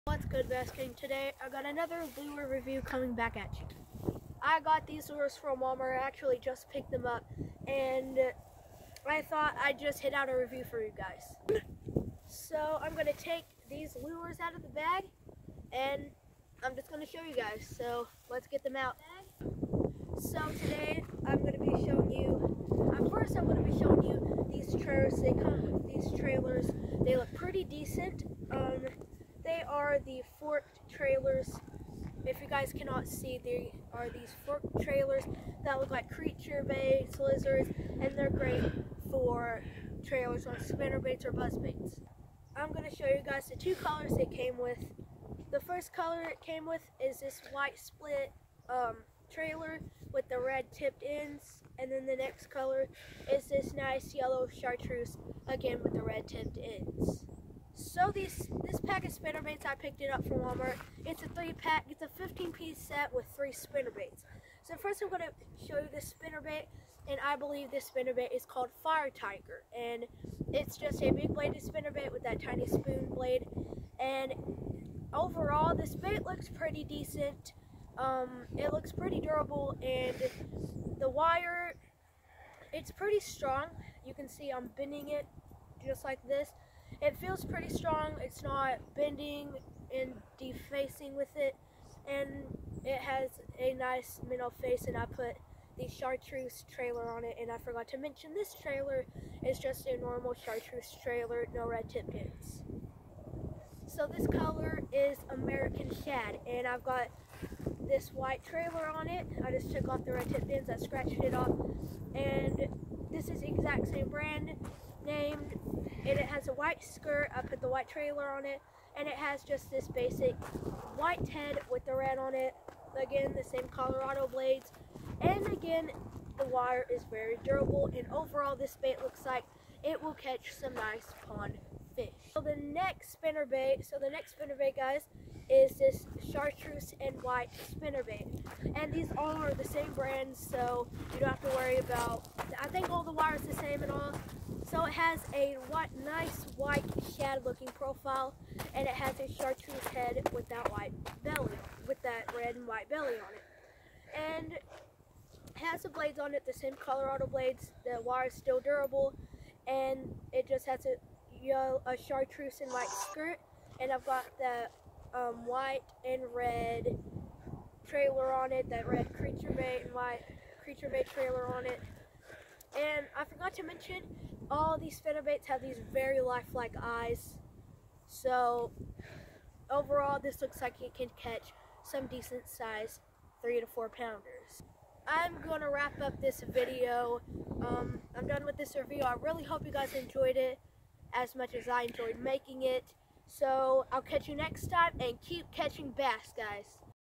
What's good, Bass King? Today I got another lure review coming back at you. I got these lures from Walmart. I actually just picked them up, and I thought I'd just hit out a review for you guys. So I'm going to take these lures out of the bag, and I'm just going to show you guys. So let's get them out. So today I'm going to be showing you, first I'm going to be showing you these trailers. They come with these trailers. They look pretty decent. They are the forked trailers. If you guys cannot see, they are these forked trailers that look like creature baits, lizards, and they're great for trailers on spinnerbaits or buzzbaits. I'm going to show you guys the two colors it came with. The first color it came with is this white split trailer with the red tipped ends, and then the next color is this nice yellow chartreuse, again with the red tipped ends. So this pack of spinnerbaits, I picked it up from Walmart. It's a 3-pack. It's a 15-piece set with 3 spinnerbaits. So first I'm going to show you this spinnerbait, and I believe this spinnerbait is called Fire Tiger. And it's just a big bladed spinnerbait with that tiny spoon blade. And overall, this bait looks pretty decent. It looks pretty durable, and the wire, it's pretty strong. You can see I'm bending it just like this. It feels pretty strong. It's not bending and defacing with it, and it has a nice minnow face, and I put the chartreuse trailer on it, and I forgot to mention this trailer is just a normal chartreuse trailer, no red tip ends. So this color is American Shad, and I've got this white trailer on it. I just took off the red tip ends, I scratched it off, and this is the exact same brand named, and it has a white skirt. I put the white trailer on it, and it has just this basic white head with the red on it. Again, the same Colorado blades, and again, the wire is very durable, and overall this bait looks like it will catch some nice pond fish. So the next spinnerbait, guys, is this chartreuse and white spinnerbait, and these all are the same brand, so you don't have to worry about, I think all the wire is the same and all. So it has a nice white shad looking profile, and it has a chartreuse head with that white belly, with that red and white belly on it. And it has the blades on it, the same Colorado blades. The wire is still durable, and it just has a chartreuse and white skirt. And I've got the white and red trailer on it, that red creature bait and white creature bait trailer on it. And I forgot to mention, all these spinnerbaits have these very lifelike eyes. So overall, this looks like it can catch some decent size 3 to 4 pounders. I'm gonna wrap up this video. I'm done with this review. I really hope you guys enjoyed it as much as I enjoyed making it. So I'll catch you next time, and keep catching bass, guys.